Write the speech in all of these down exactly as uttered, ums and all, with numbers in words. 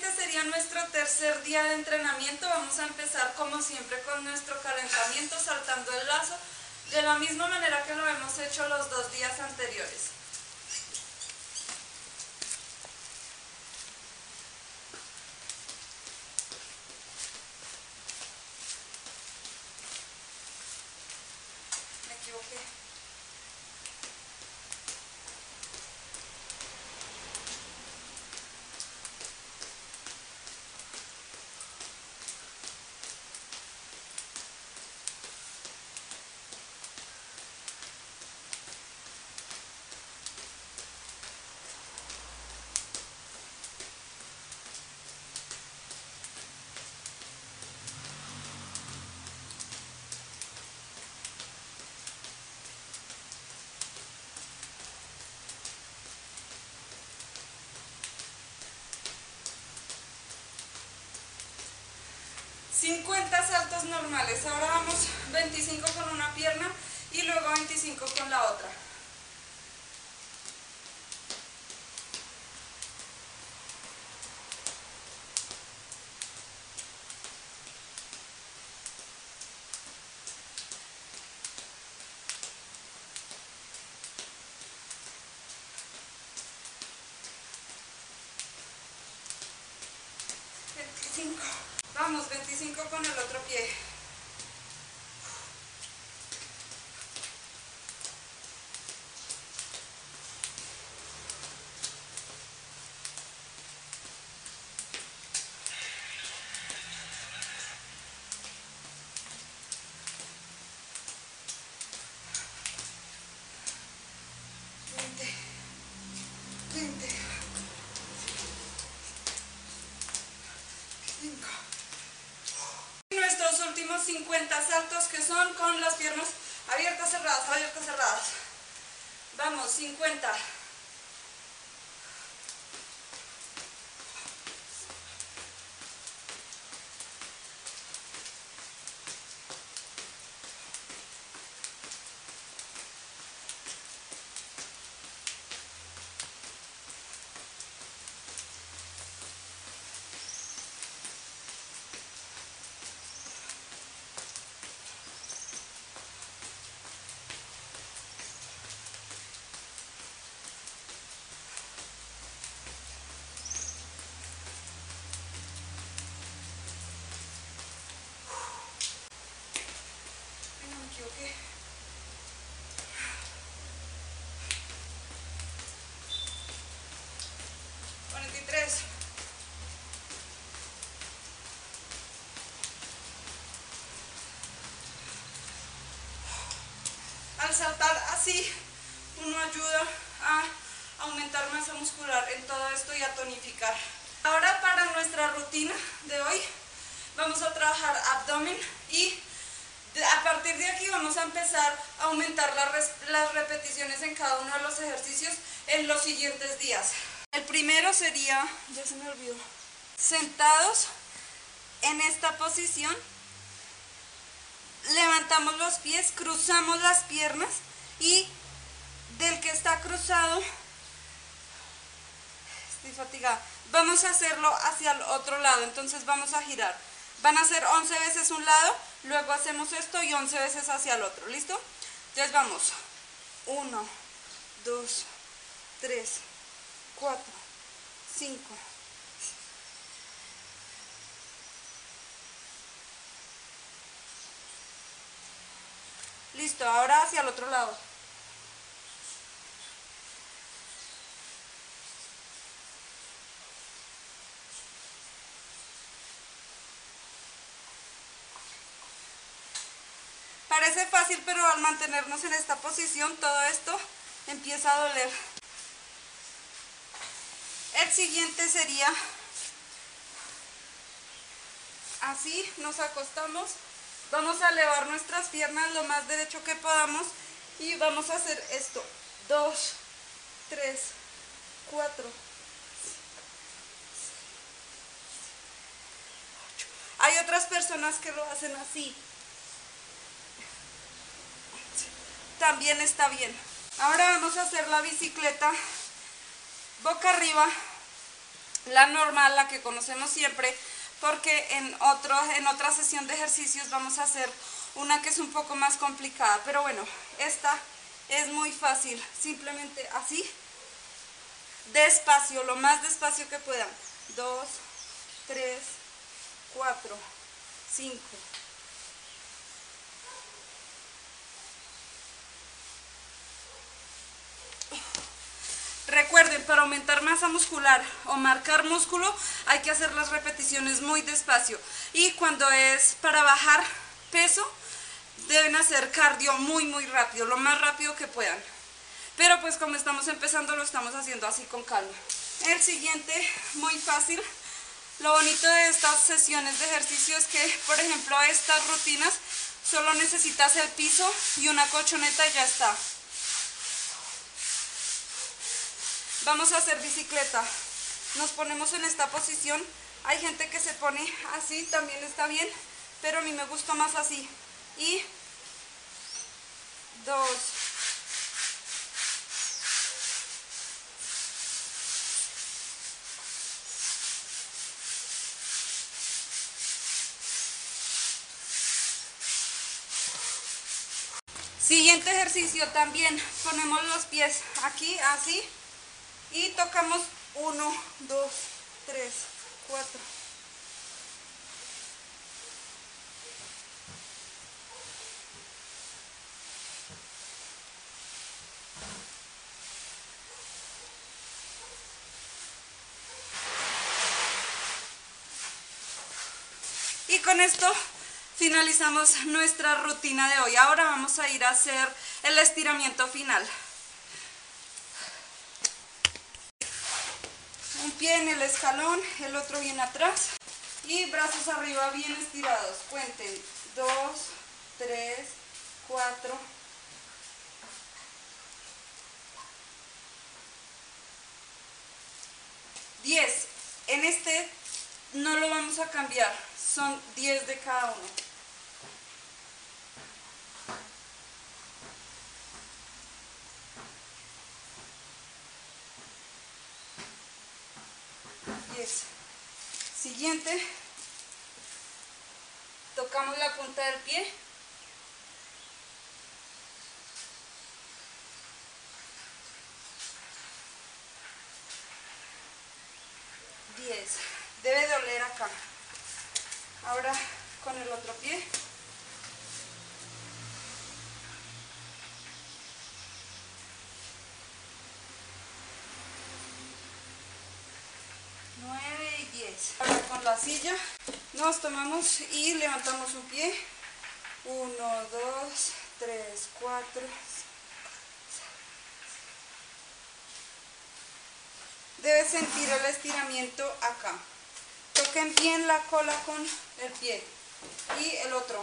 este sería nuestro tercer día de entrenamiento. Vamos a empezar como siempre con nuestro calentamiento, saltando el lazo, de la misma manera que lo hemos hecho los dos días anteriores. Me equivoqué. cincuenta saltos normales. Ahora vamos veinticinco con una pierna y luego veinticinco con la otra. veinticinco. Vamos, veinticinco con el otro pie. veinte, veinte, cinco. Nuestros últimos cincuenta saltos, que son con las piernas abiertas, cerradas, abiertas, cerradas. Vamos, cincuenta. Okay. cuarenta y tres. Al saltar así, uno ayuda a aumentar masa muscular en todo esto y a tonificar. Ahora, para nuestra rutina de hoy, vamos a trabajar abdomen y a partir de aquí vamos a empezar a aumentar las, las repeticiones en cada uno de los ejercicios en los siguientes días. El primero sería, ya se me olvidó, sentados en esta posición, levantamos los pies, cruzamos las piernas y del que está cruzado, estoy fatigada, vamos a hacerlo hacia el otro lado, entonces vamos a girar. Van a hacer once veces un lado, luego hacemos esto y once veces hacia el otro, ¿listo? Entonces vamos, uno, dos, tres, cuatro, cinco, listo, ahora hacia el otro lado. Parece fácil, pero al mantenernos en esta posición, todo esto empieza a doler. El siguiente sería así, nos acostamos, vamos a elevar nuestras piernas lo más derecho que podamos y vamos a hacer esto, dos, tres, cuatro, ocho. Hay otras personas que lo hacen así. También está bien. Ahora vamos a hacer la bicicleta boca arriba la normal, la que conocemos siempre, porque en, otro, en otra sesión de ejercicios vamos a hacer una que es un poco más complicada. Pero bueno, esta es muy fácil, simplemente así, despacio, lo más despacio que puedan. Dos, tres, cuatro, cinco. Recuerden, para aumentar masa muscular o marcar músculo hay que hacer las repeticiones muy despacio. Y cuando es para bajar peso, deben hacer cardio muy muy rápido, lo más rápido que puedan. Pero pues como estamos empezando, lo estamos haciendo así con calma. El siguiente, muy fácil. Lo bonito de estas sesiones de ejercicio es que, por ejemplo, estas rutinas solo necesitas el piso y una colchoneta y ya está. Vamos a hacer bicicleta. Nos ponemos en esta posición. Hay gente que se pone así, también está bien, pero a mí me gusta más así. Y dos. Siguiente ejercicio también, ponemos los pies aquí, así, y tocamos uno, dos, tres, cuatro. Y con esto finalizamos nuestra rutina de hoy. Ahora vamos a ir a hacer el estiramiento final. Un pie en el escalón, el otro bien atrás y brazos arriba bien estirados. Cuenten dos, tres, cuatro, diez. En este no lo vamos a cambiar, son diez de cada uno. diez. Siguiente, tocamos la punta del pie. diez. Debe doler acá. Ahora con el otro pie. nueve y diez. Ahora con la silla nos tomamos y levantamos un pie. uno, dos, tres, cuatro. Debes sentir el estiramiento acá. Toquen bien la cola con el pie. Y el otro.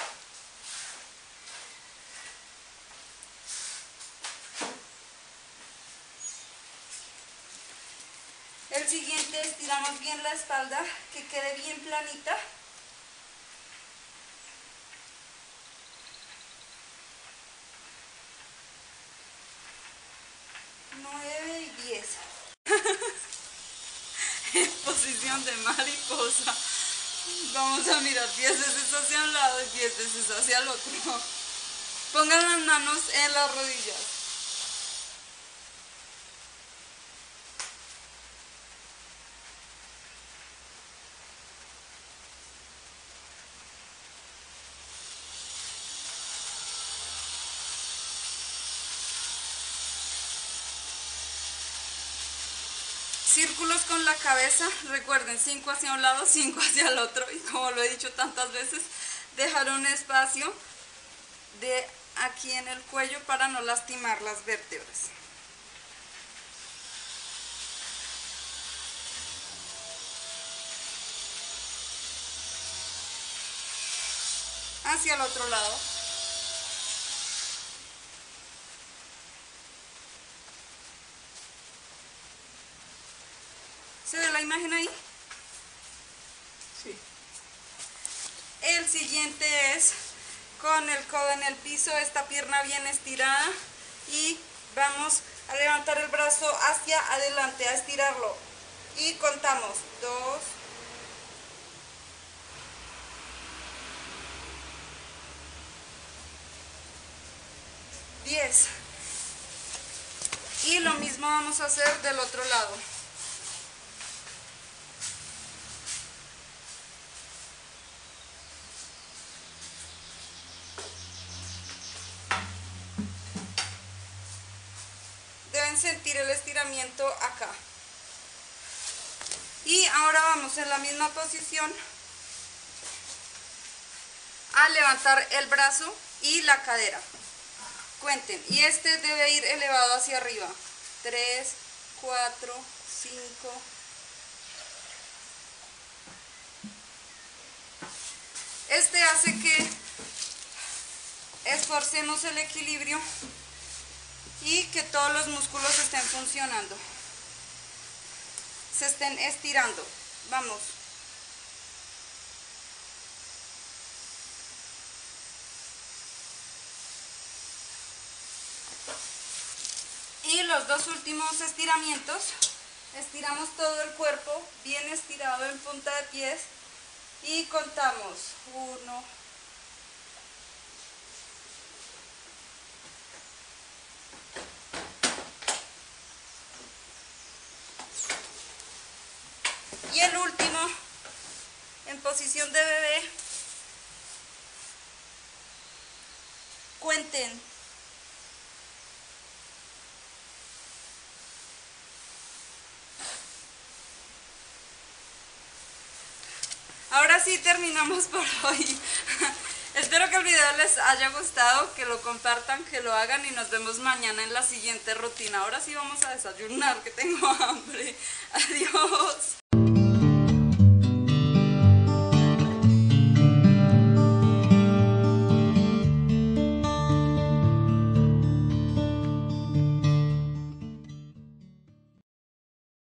El siguiente, estiramos bien la espalda, que quede bien planita. nueve y diez. En posición de mariposa. Vamos a mirar pies desde hacia un lado y pies desde hacia el otro. Pongan las manos en las rodillas. Círculos con la cabeza, recuerden, cinco hacia un lado, cinco hacia el otro, y como lo he dicho tantas veces, dejar un espacio de aquí en el cuello para no lastimar las vértebras. Hacia el otro lado. ¿Se ve la imagen ahí? Sí. El siguiente es con el codo en el piso, esta pierna bien estirada, y vamos a levantar el brazo hacia adelante, a estirarlo. y contamos dos, diez. Y lo mismo vamos a hacer del otro lado. Deben sentir el estiramiento acá. Y ahora vamos en la misma posición a levantar el brazo y la cadera. Cuenten, y este debe ir elevado hacia arriba. tres, cuatro, cinco. Este hace que esforcemos el equilibrio y que todos los músculos estén funcionando, se estén estirando. Vamos. Y los dos últimos estiramientos, estiramos todo el cuerpo, bien estirado en punta de pies, y contamos uno, y el último en posición de bebé. Cuenten. Ahora sí terminamos por hoy. Espero que el video les haya gustado, que lo compartan, que lo hagan y nos vemos mañana en la siguiente rutina. Ahora sí vamos a desayunar, que tengo hambre.